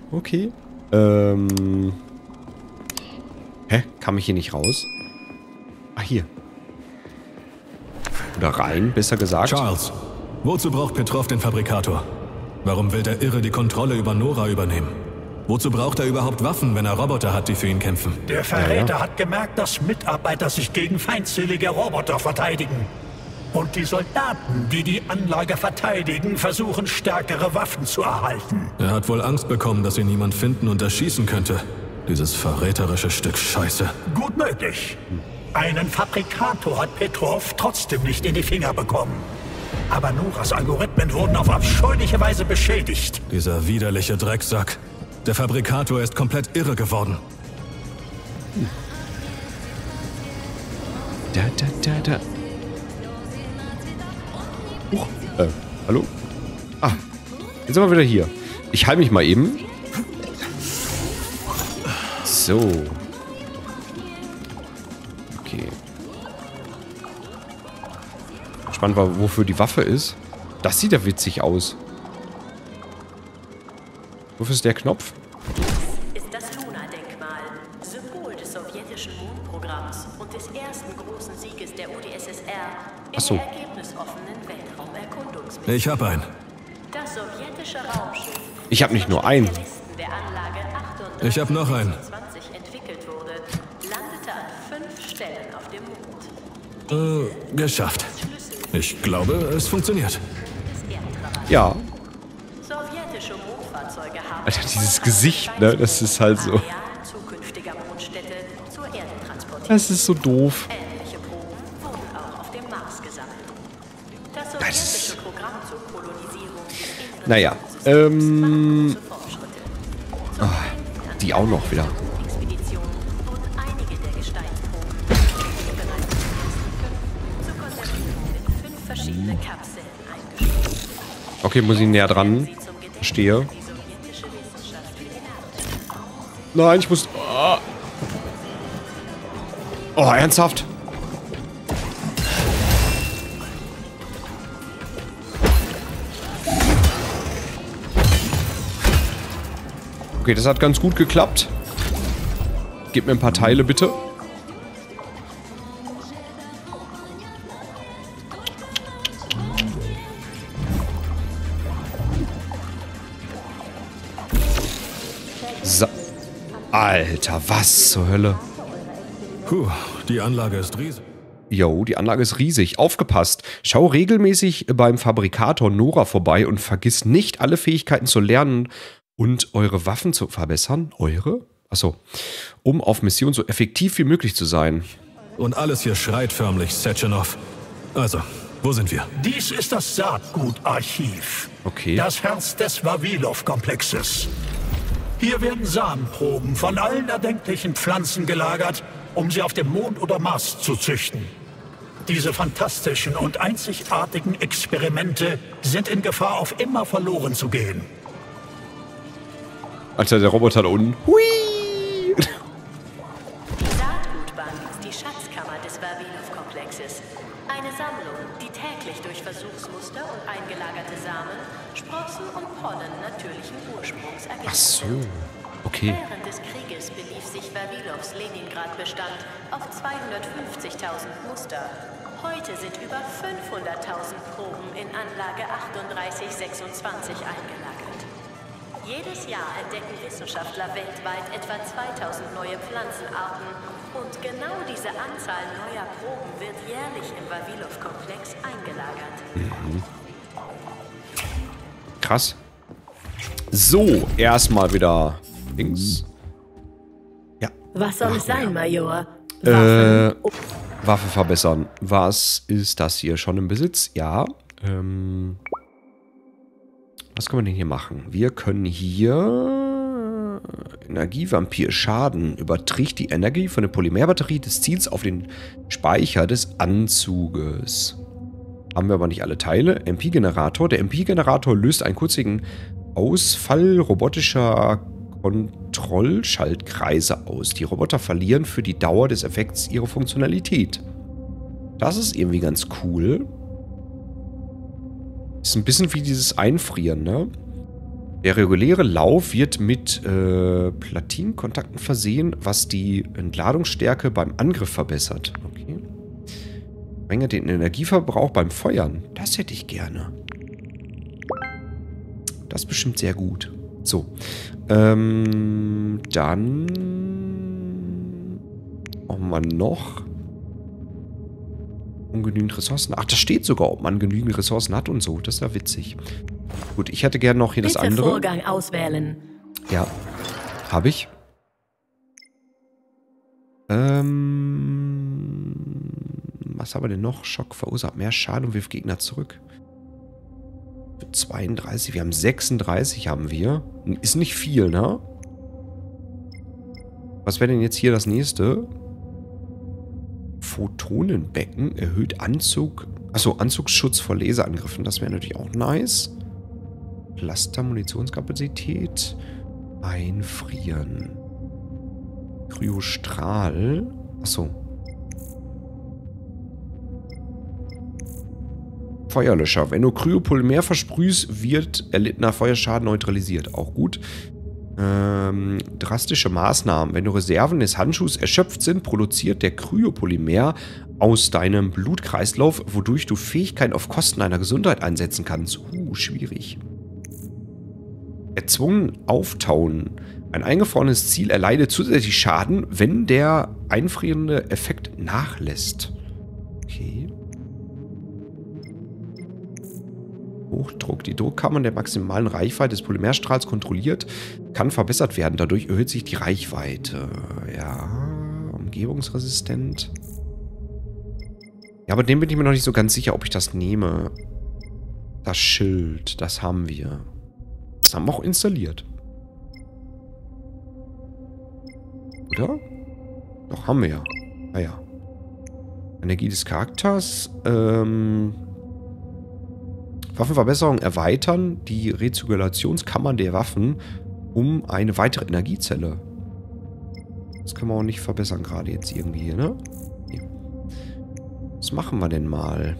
Okay. Hä? Kam ich hier nicht raus? Ah, hier. Oder rein, besser gesagt. Charles, wozu braucht Petrov den Fabrikator? Warum will der Irre die Kontrolle über Nora übernehmen? Wozu braucht er überhaupt Waffen, wenn er Roboter hat, die für ihn kämpfen? Der Verräter hat gemerkt, dass Mitarbeiter sich gegen feindselige Roboter verteidigen. Und die Soldaten, die die Anlage verteidigen, versuchen, stärkere Waffen zu erhalten. Er hat wohl Angst bekommen, dass ihn niemand finden und erschießen könnte. Dieses verräterische Stück Scheiße. Gut möglich. Einen Fabrikator hat Petrov trotzdem nicht in die Finger bekommen. Aber Noras Algorithmen wurden auf abscheuliche Weise beschädigt. Dieser widerliche Drecksack. Der Fabrikator ist komplett irre geworden. Da. Hallo? Ah, jetzt sind wir wieder hier. Ich heile mich mal eben. So. Okay. Spannend war, wofür die Waffe ist. Das sieht ja witzig aus. Wofür ist der Knopf? Ist das Luna-Denkmal, Symbol des sowjetischen Mondprogramms und des ersten großen Sieges der UdSSR in der ergebnisoffenen Weltraumerkundungsmission. Ich hab einen. Das sowjetische Raumschiff, Ich habe nicht nur einen. der Anlage Ich hab noch einen. 38 entwickelt wurde, landete an 5 Stellen auf dem Mond. Geschafft. Ich glaube, es funktioniert. Ja. Sowjetische Mondfahrzeuge haben Alter, dieses Gesicht, ne? Das ist halt so. zukünftiger Mondstätte zur Erde transportiert. Das ist so doof. Ähnliche Proben wurden auch auf dem Mars gesammelt. Das sowjetische Programm zur Kolonisierung ist Naja, die auch noch wieder. Expeditionen wurden einige der Gesteinsproben bereits zur Konservierung in 5 verschiedene Kapseln eingeschlossen. Okay, muss ich näher dran. Verstehe. Die sowjetische Wissenschaft für die Erde. Nein, ich muss... Oh, ernsthaft? Okay, das hat ganz gut geklappt. Gib mir ein paar Teile, bitte. So. Alter, was zur Hölle? Puh, die Anlage ist riesig. Jo, die Anlage ist riesig. Aufgepasst. Schau regelmäßig beim Fabrikator Nora vorbei und vergiss nicht, alle Fähigkeiten zu lernen und eure Waffen zu verbessern. Eure? Achso. Um auf Mission so effektiv wie möglich zu sein. Und alles hier schreit förmlich Sechenov. Also, wo sind wir? Dies ist das Saatgutarchiv. Okay. Das Herz des Vavilov-Komplexes. Hier werden Samenproben von allen erdenklichen Pflanzen gelagert, um sie auf dem Mond oder Mars zu züchten. Diese fantastischen und einzigartigen Experimente sind in Gefahr, auf immer verloren zu gehen. Alter, der Roboter da unten. Hui! Die Saatgutbank ist die Schatzkammer des Vavilov-Komplexes. Eine Sammlung, die täglich durch Versuchsmuster und eingelagerte Samen, Sprossen und Pollen natürlichen Ursprungs ergänzt Ach so. wird. Okay. Während des Krieges belief sich Vavilovs Leningrad-Bestand auf 250.000 Muster. Heute sind über 500.000 Proben in Anlage 3826 eingelagert. Jedes Jahr entdecken Wissenschaftler weltweit etwa 2000 neue Pflanzenarten und genau diese Anzahl neuer Proben wird jährlich im Vavilov-Komplex eingelagert. Krass. So, erstmal wieder links. Ja. Was soll es sein, Major? Waffe verbessern. Was ist das hier? Schon im Besitz? Ja. Was können wir denn hier machen? Wir können hier Energievampir Schaden. Überträgt die Energie von der Polymerbatterie des Ziels auf den Speicher des Anzuges. Haben wir aber nicht alle Teile. MP-Generator. Der MP-Generator löst einen kurzigen Ausfall robotischer Kontrollschaltkreise aus. Die Roboter verlieren für die Dauer des Effekts ihre Funktionalität. Das ist irgendwie ganz cool. Ist ein bisschen wie dieses Einfrieren, ne? Der reguläre Lauf wird mit Platinenkontakten versehen, was die Entladungsstärke beim Angriff verbessert. Okay. Verringert den Energieverbrauch beim Feuern. Das hätte ich gerne. Das ist bestimmt sehr gut. So. Dann brauchen wir noch ungenügend Ressourcen. Ach, das steht sogar, ob man genügend Ressourcen hat und so. Das ist ja witzig. Gut, ich hätte gerne noch hier das andere. Vorgang auswählen. Ja, habe ich. Was haben wir denn noch? Schock verursacht mehr Schaden und wirft Gegner zurück. 32, wir haben 36 haben wir. Ist nicht viel, ne? Was wäre denn jetzt hier das nächste? Photonenbecken erhöht Anzug. Achso, Anzugsschutz vor Laserangriffen. Das wäre natürlich auch nice. Cluster, Munitionskapazität. Einfrieren. Kryostrahl. Achso. Feuerlöscher. Wenn du Kryopolymer versprühst, wird erlittener Feuerschaden neutralisiert. Auch gut. Drastische Maßnahmen. Wenn du Reserven des Handschuhs erschöpft sind, produziert der Kryopolymer aus deinem Blutkreislauf, wodurch du Fähigkeiten auf Kosten deiner Gesundheit einsetzen kannst. Schwierig. Erzwungen auftauen. Ein eingefrorenes Ziel erleidet zusätzlich Schaden, wenn der einfrierende Effekt nachlässt. Okay. Hochdruck. Die Druckkammern der maximalen Reichweite des Polymerstrahls kontrolliert, kann verbessert werden. Dadurch erhöht sich die Reichweite. Ja, umgebungsresistent. Ja, aber dem bin ich mir noch nicht so ganz sicher, ob ich das nehme. Das Schild, das haben wir. Das haben wir auch installiert. Oder? Doch, haben wir ja. Naja. Energie des Charakters. Waffenverbesserung erweitern die Rezirkulationskammern der Waffen um eine weitere Energiezelle. Das kann man auch nicht verbessern gerade jetzt irgendwie hier, ne? Hier. Was machen wir denn mal?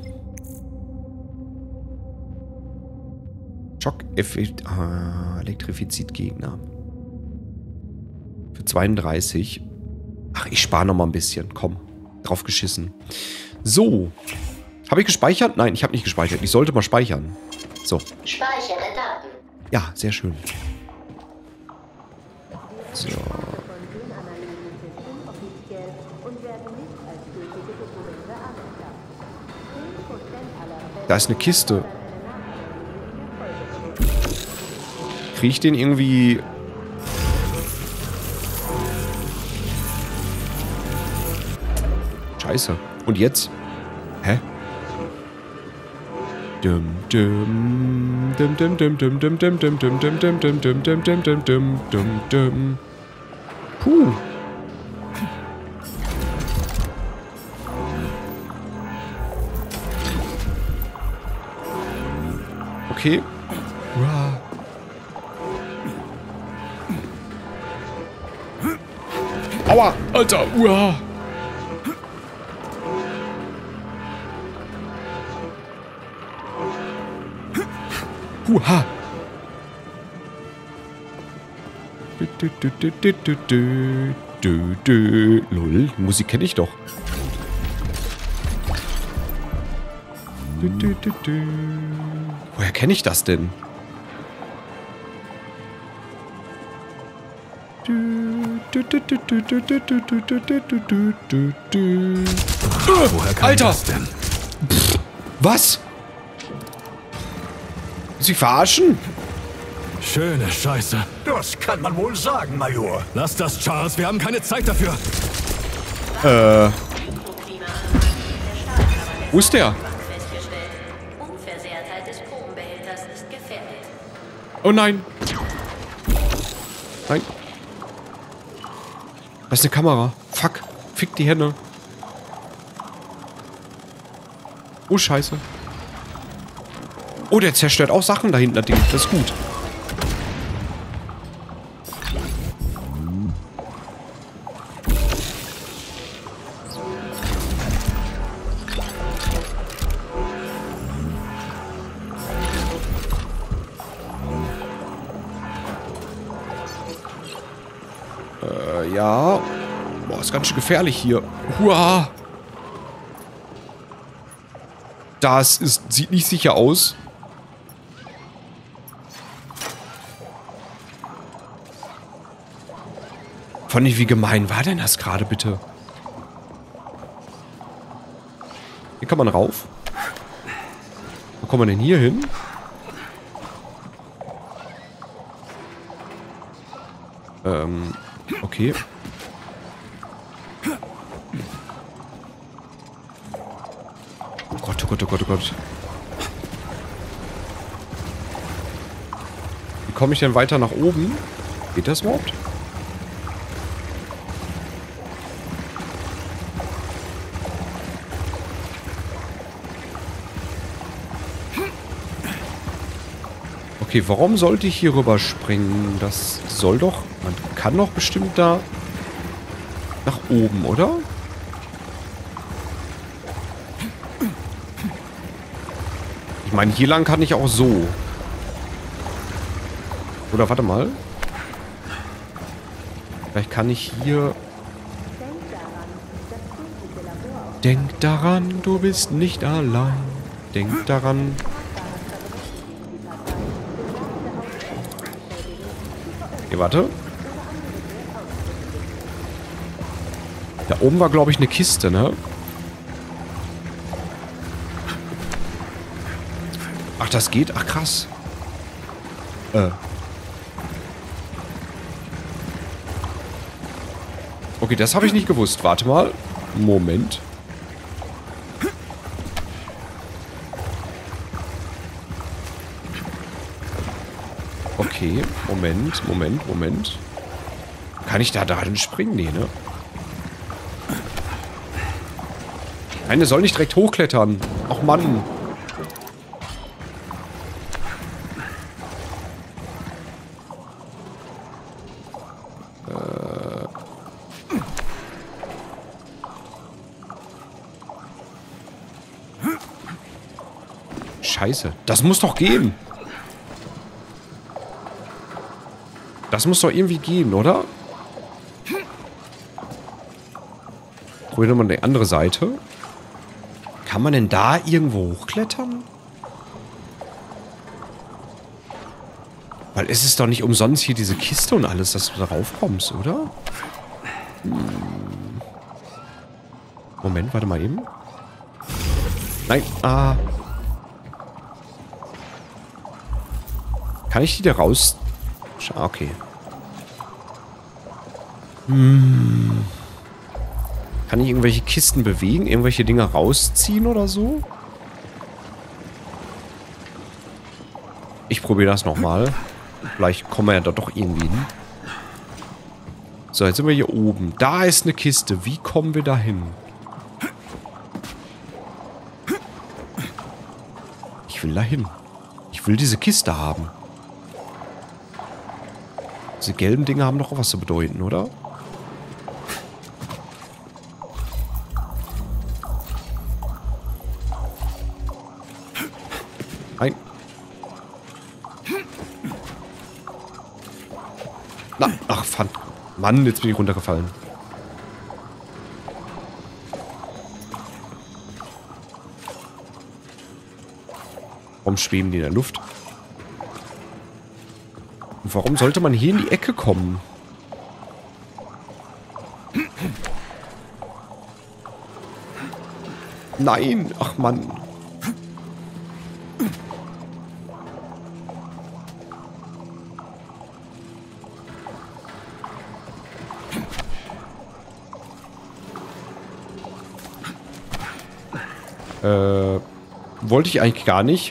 Schock-Effekt. Elektrifizit Gegner. Für 32. Ach, ich spare nochmal ein bisschen. Komm, drauf geschissen. So. Habe ich gespeichert? Nein, ich habe nicht gespeichert. Ich sollte mal speichern. So. Speichere Daten. Ja, sehr schön. So. Da ist eine Kiste. Kriege ich den irgendwie... Scheiße. Und jetzt? Hä? Dum dum dum dum dum dum dum dum dum dum dum dum dum dum dum dum dum dum dum dum. Puh. Okay. Aua, Alter. Huha. Lol, Musik kenne ich doch. Woher kenne ich das denn? Woher kam Alter! das denn? Was? Sie verarschen? Schöne Scheiße. Das kann man wohl sagen, Major. Lass das, Charles. Wir haben keine Zeit dafür. Wo ist der? Unversehrtheit des Probenbehälters ist gefährdet. Oh nein. Nein. Das ist eine Kamera. Fuck. Fick die Hände. Oh, scheiße. Oh, der zerstört auch Sachen da hinten. Das Ding. Das ist gut. Ja. Boah, ist ganz schön gefährlich hier. Huah. Sieht nicht sicher aus. Fand ich, wie gemein war denn das gerade, bitte? Hier kann man rauf. Wo kommt man denn hier hin? Okay. Oh Gott, oh Gott, oh Gott, oh Gott. Wie komme ich denn weiter nach oben? Geht das überhaupt? Okay, warum sollte ich hier rüber springen? Das soll doch... Man kann doch bestimmt da... nach oben, oder? Ich meine, hier lang kann ich auch so. Oder warte mal. Vielleicht kann ich hier... Denk daran, du bist nicht allein. Denk daran... Okay, warte. Da oben war, glaube ich, eine Kiste, ne? Ach, das geht? Ach, krass. Okay, das habe ich nicht gewusst. Warte mal. Moment. Okay, Moment. Kann ich da dran springen? Nee, ne? Nein, der soll nicht direkt hochklettern. Ach, Mann. Scheiße. Das muss doch gehen. Das muss doch irgendwie gehen, oder? Probieren wir mal die andere Seite. Kann man denn da irgendwo hochklettern? Weil es ist doch nicht umsonst hier diese Kiste und alles, dass du da raufkommst, oder? Moment, warte mal eben. Nein, Kann ich die da raus... Okay. Kann ich irgendwelche Kisten bewegen? Irgendwelche Dinge rausziehen oder so? Ich probiere das nochmal. Vielleicht kommen wir ja da doch irgendwie hin. So, jetzt sind wir hier oben. Da ist eine Kiste. Wie kommen wir da hin? Ich will da hin. Ich will diese Kiste haben. Diese gelben Dinge haben doch auch was zu bedeuten, oder? Nein. Na, ach, Mann, jetzt bin ich runtergefallen. Warum schweben die in der Luft? Und warum sollte man hier in die Ecke kommen? Nein, ach Mann. Wollte ich eigentlich gar nicht.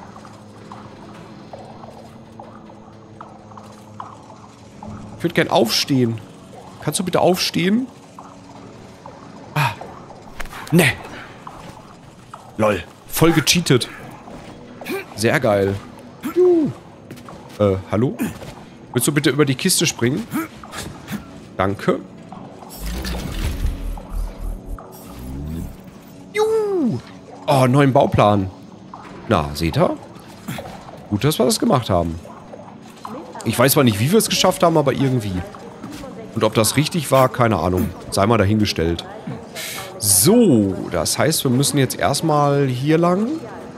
Ich würde gern aufstehen. Kannst du bitte aufstehen? Ah. Ne. Lol. Voll gecheatet. Sehr geil. Hallo? Willst du bitte über die Kiste springen? Danke. Oh, neuen Bauplan. Na, seht ihr? Gut, dass wir das gemacht haben. Ich weiß zwar nicht, wie wir es geschafft haben, aber irgendwie. Und ob das richtig war, keine Ahnung. Sei mal dahingestellt. So, das heißt, wir müssen jetzt erstmal hier lang.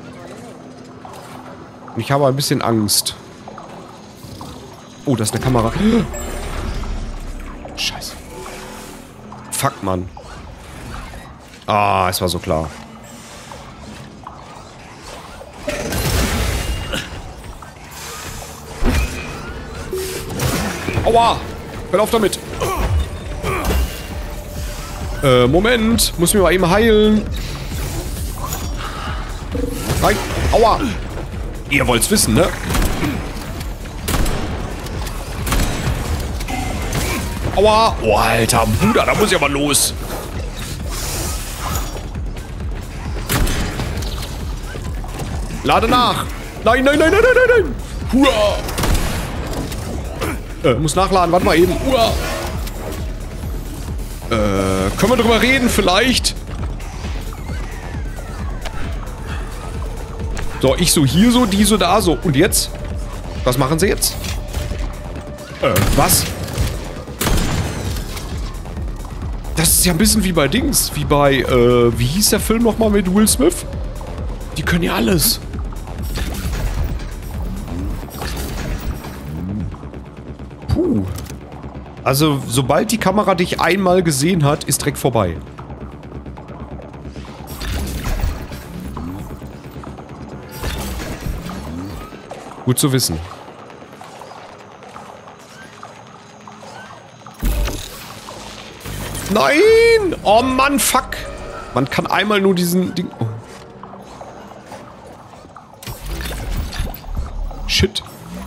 Und ich habe ein bisschen Angst. Oh, das ist eine Kamera. Scheiße. Fuck, Mann. Ah, es war so klar. Aua! Hör auf damit! Moment! Muss mich mal eben heilen! Nein! Aua! Ihr wollt's wissen, ne? Aua! Oh, Alter, Bruder, da muss ich aber los! Lade nach! Nein, nein, nein, nein, nein, nein! Hua! Muss nachladen, warte mal eben. Uah. Können wir drüber reden, vielleicht? So, ich so hier so, die so da so. Und jetzt? Was machen sie jetzt? Was? Das ist ja ein bisschen wie bei Dings. Wie bei, wie hieß der Film nochmal mit Will Smith? Die können ja alles. Puh. Also, sobald die Kamera dich einmal gesehen hat, ist direkt vorbei. Gut zu wissen. Nein! Oh Mann, fuck! Man kann einmal nur diesen Ding... Oh. Shit.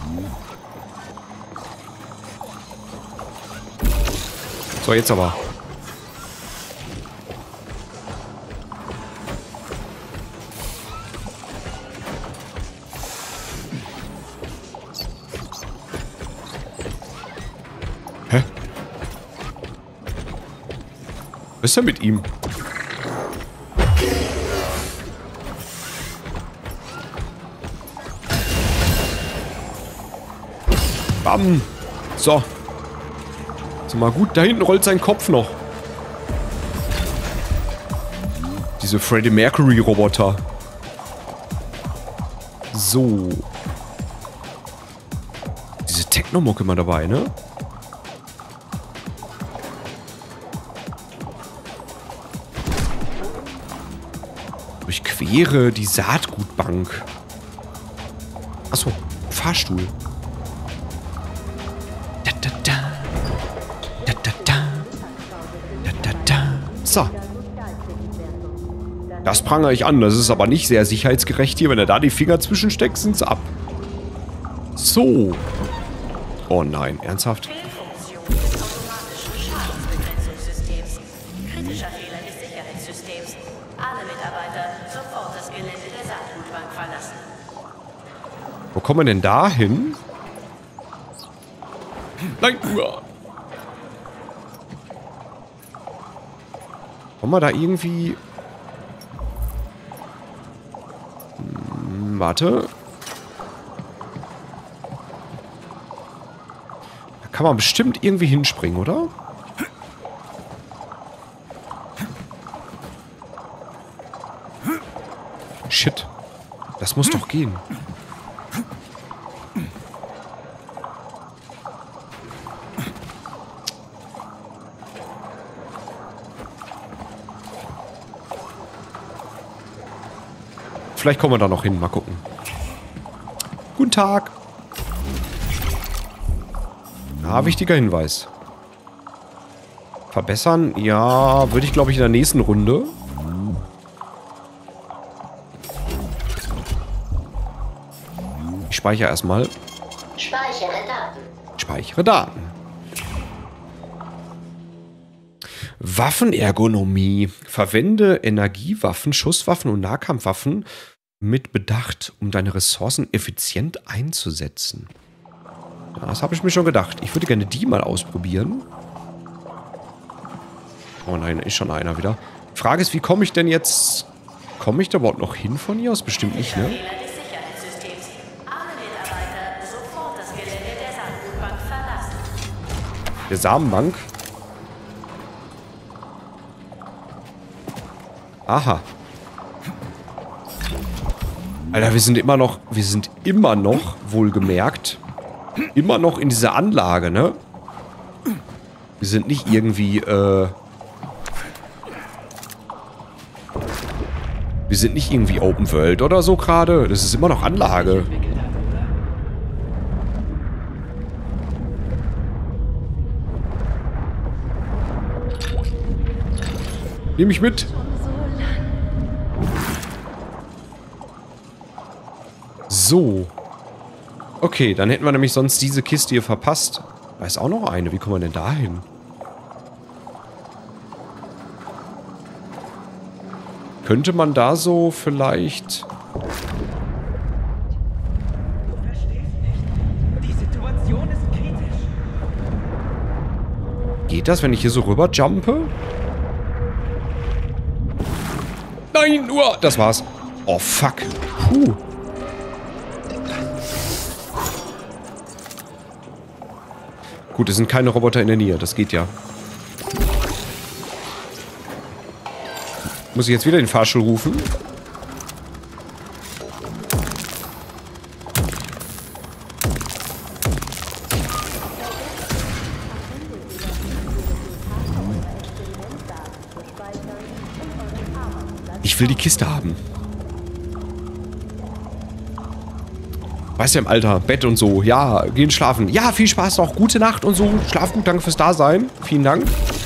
So, jetzt aber. Hä? Was ist denn mit ihm? Bam. So. Ist mal gut. Da hinten rollt sein Kopf noch. Diese Freddie Mercury Roboter. So. Diese Techno-Mucke immer dabei, ne? Durchquere die Saatgutbank. Achso, Fahrstuhl. So. Das prangere ich an. Das ist aber nicht sehr sicherheitsgerecht hier. Wenn er da die Finger zwischensteckt, sind sie ab. So. Oh nein, ernsthaft? Fehlfunktion des automatischen Schadensbegrenzungssystems. Kritischer Fehler des Sicherheitssystems. Alle Mitarbeiter sofort das Gelände der Saatgutbank verlassen. Wo kommen wir denn da hin? Nein! Kommen wir da irgendwie... Warte. Da kann man bestimmt irgendwie hinspringen, oder? Shit. Das muss doch gehen. Vielleicht kommen wir da noch hin. Mal gucken. Guten Tag. Ja, wichtiger Hinweis. Verbessern? Ja, würde ich, glaube ich, in der nächsten Runde. Ich speichere erstmal. Speichere Daten. Speichere Daten. Waffenergonomie. Verwende Energiewaffen, Schusswaffen und Nahkampfwaffen mit Bedacht, um deine Ressourcen effizient einzusetzen. Ja, das habe ich mir schon gedacht. Ich würde gerne die mal ausprobieren. Oh nein, ist schon einer wieder. Die Frage ist, wie komme ich denn jetzt... Komme ich da überhaupt noch hin von hier aus? Bestimmt nicht, ne? Fehler des Sicherheitssystems. Alle Mitarbeiter sofort das Gelände der Saatgutbank verlassen. Der Samenbank. Aha. Alter, wir sind immer noch, wohlgemerkt, immer noch in dieser Anlage, ne? Wir sind nicht irgendwie, wir sind nicht irgendwie Open World oder so gerade. Das ist immer noch Anlage. Nimm mich mit. So. Okay, dann hätten wir nämlich sonst diese Kiste hier verpasst. Da ist auch noch eine. Wie kommen wir denn da hin? Könnte man da so vielleicht... Du verstehst nicht. Die Situation ist kritisch. Geht das, wenn ich hier so rüber jumpe? Nein, nur... Das war's. Oh, fuck. Puh. Gut, es sind keine Roboter in der Nähe. Das geht ja. Muss ich jetzt wieder den Fahrstuhl rufen? Ich will die Kiste haben. Weißt du, im Alter, Bett und so. Ja, gehen schlafen. Ja, viel Spaß noch. Gute Nacht und so. Schlaf gut, danke fürs Dasein. Vielen Dank.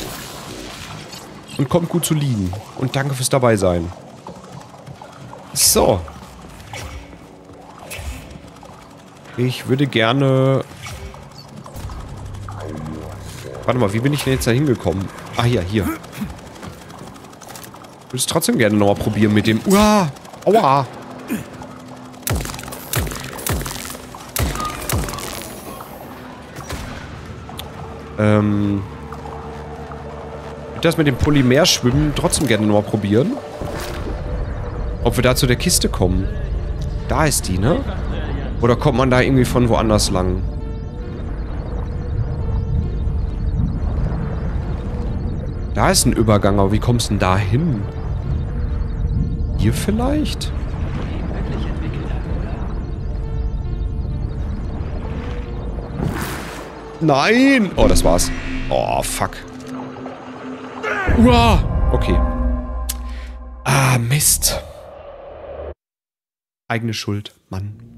Und kommt gut zu liegen. Und danke fürs Dabeisein. So. Ich würde gerne... Warte mal, wie bin ich denn jetzt da hingekommen? Ah, ja, hier. Ich würde es trotzdem gerne nochmal probieren mit dem... Uah! Aua! Das mit dem Polymerschwimmen trotzdem gerne nochmal probieren. Ob wir da zu der Kiste kommen. Da ist die, ne? Oder kommt man da irgendwie von woanders lang? Da ist ein Übergang, aber wie kommst du denn da hin? Hier vielleicht? Nein! Oh, das war's. Oh, fuck. Uah! Okay. Ah, Mist. Eigene Schuld, Mann.